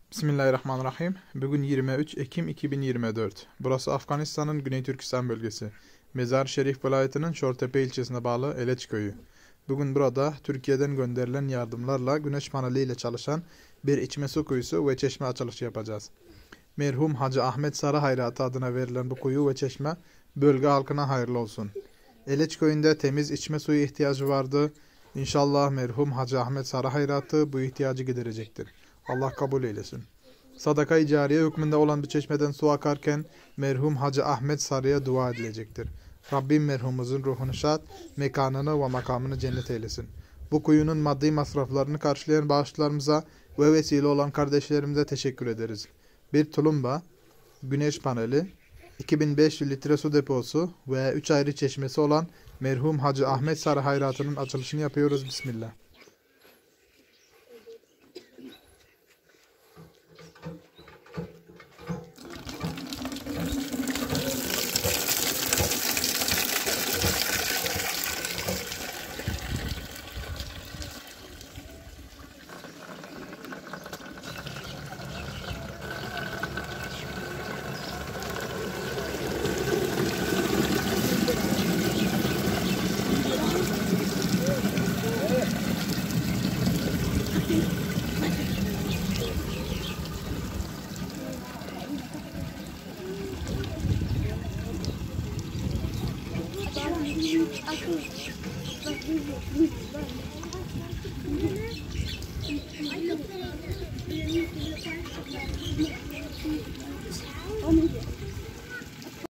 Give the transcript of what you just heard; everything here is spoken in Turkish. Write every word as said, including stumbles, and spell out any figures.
Bismillahirrahmanirrahim. Bugün yirmi üç Ekim iki bin yirmi dört. Burası Afganistan'ın Güney Türkistan bölgesi. Mezar-ı Şerif vilayetinin Şortepe ilçesine bağlı Eleç köyü. Bugün burada Türkiye'den gönderilen yardımlarla güneş paneliyle çalışan bir içme su kuyusu ve çeşme açılışı yapacağız. Merhum Hacı Ahmet Sarı Hayratı adına verilen bu kuyu ve çeşme bölge halkına hayırlı olsun. Eleç köyünde temiz içme suyu ihtiyacı vardı. İnşallah merhum Hacı Ahmet Sarı Hayratı bu ihtiyacı giderecektir. Allah kabul eylesin. Sadaka-i cariye hükmünde olan bir çeşmeden su akarken merhum Hacı Ahmet Sarı'ya dua edilecektir. Rabbim merhumumuzun ruhunu şad, mekanını ve makamını cennet eylesin. Bu kuyunun maddi masraflarını karşılayan bağışlarımıza ve vesile olan kardeşlerimize teşekkür ederiz. Bir tulumba, güneş paneli, iki bin beş yüz litre su deposu ve üç ayrı çeşmesi olan merhum Hacı Ahmet Sarı Hayratı'nın açılışını yapıyoruz. Bismillah. Oh,